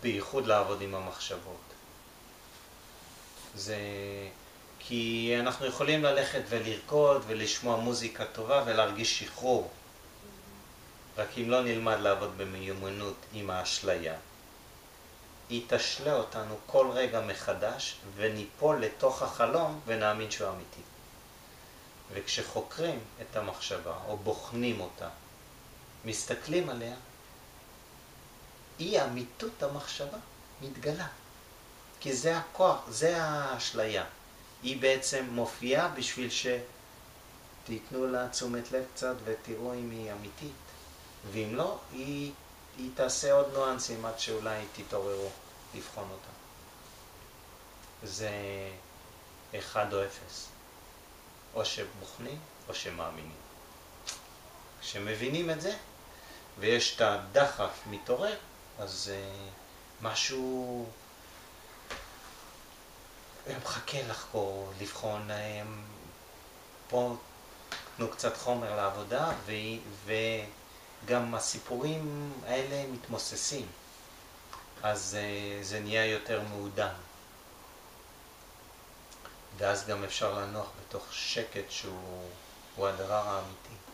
בייחוד לעבוד עם המחשבות. זה כי אנחנו יכולים ללכת ולרקוד ולשמוע מוזיקה טובה ולהרגיש שחרור. רק אם לא נלמד לעבוד במיומנות עם האשליה, היא תשלה אותנו כל רגע מחדש וניפול לתוך החלום ונאמין שהוא אמיתי. וכשחוקרים את המחשבה או בוחנים אותה, מסתכלים עליה, אי אמיתות המחשבה מתגלה. כי זה הכוח, זה האשליה. היא בעצם מופיעה בשביל שתיתנו לה תשומת לב קצת ותראו אם היא אמיתית. ואם לא, היא תעשה עוד נואנסים עד שאולי תתעוררו לבחון אותה. זה 1 או 0. או שבוחנים או שמאמינים. כשמבינים את זה ויש את הדחף מתעורר, אז משהו מחכה לחקור, לבחון. פה תנו קצת חומר לעבודה וגם הסיפורים האלה מתמוססים, אז זה נהיה יותר מעודן, ואז גם אפשר לנוח בתוך שקט שהוא הדבר האמיתי.